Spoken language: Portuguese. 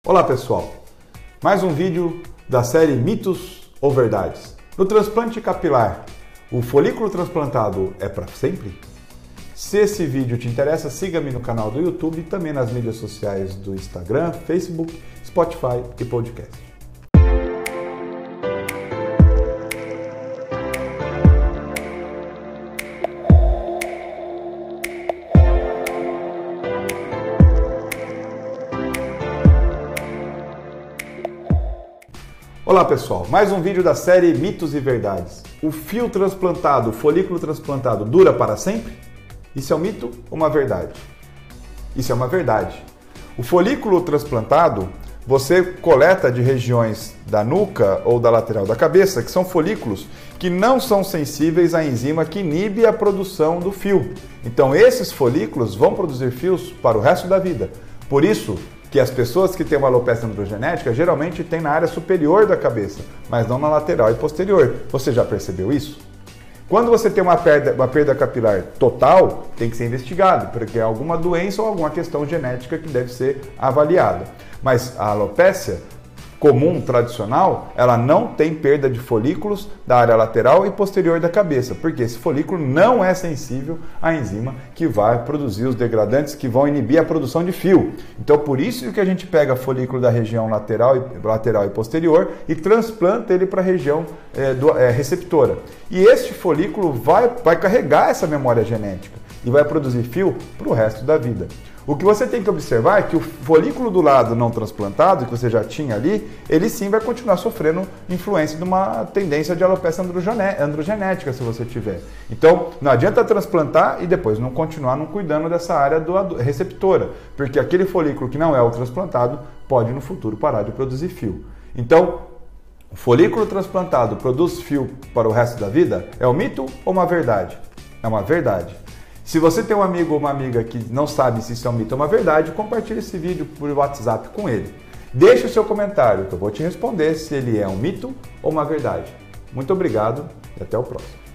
Olá pessoal, mais um vídeo da série Mitos ou Verdades. No transplante capilar, o folículo transplantado é para sempre? Se esse vídeo te interessa, siga-me no canal do YouTube e também nas mídias sociais do Instagram, Facebook, Spotify e podcast. Olá pessoal, mais um vídeo da série Mitos e Verdades. O fio transplantado, o folículo transplantado dura para sempre? Isso é um mito ou uma verdade? Isso é uma verdade. O folículo transplantado você coleta de regiões da nuca ou da lateral da cabeça, que são folículos que não são sensíveis à enzima que inibe a produção do fio. Então esses folículos vão produzir fios para o resto da vida. Por isso que as pessoas que têm uma alopecia androgenética geralmente têm na área superior da cabeça, mas não na lateral e posterior. Você já percebeu isso? Quando você tem uma perda capilar total, tem que ser investigado, porque é alguma doença ou alguma questão genética que deve ser avaliada. Mas a alopecia comum, tradicional, ela não tem perda de folículos da área lateral e posterior da cabeça, porque esse folículo não é sensível à enzima que vai produzir os degradantes que vão inibir a produção de fio. Então, por isso que a gente pega folículo da região lateral e posterior e transplanta ele para a região receptora. E este folículo vai carregar essa memória genética e vai produzir fio para o resto da vida. O que você tem que observar é que o folículo do lado não transplantado, que você já tinha ali, ele sim vai continuar sofrendo influência de uma tendência de alopecia androgenética, se você tiver. Então, não adianta transplantar e depois não continuar cuidando dessa área receptora, porque aquele folículo que não é o transplantado pode no futuro parar de produzir fio. Então, o folículo transplantado produz fio para o resto da vida? É um mito ou uma verdade? É uma verdade. Se você tem um amigo ou uma amiga que não sabe se isso é um mito ou uma verdade, compartilhe esse vídeo por WhatsApp com ele. Deixe o seu comentário que eu vou te responder se ele é um mito ou uma verdade. Muito obrigado e até o próximo.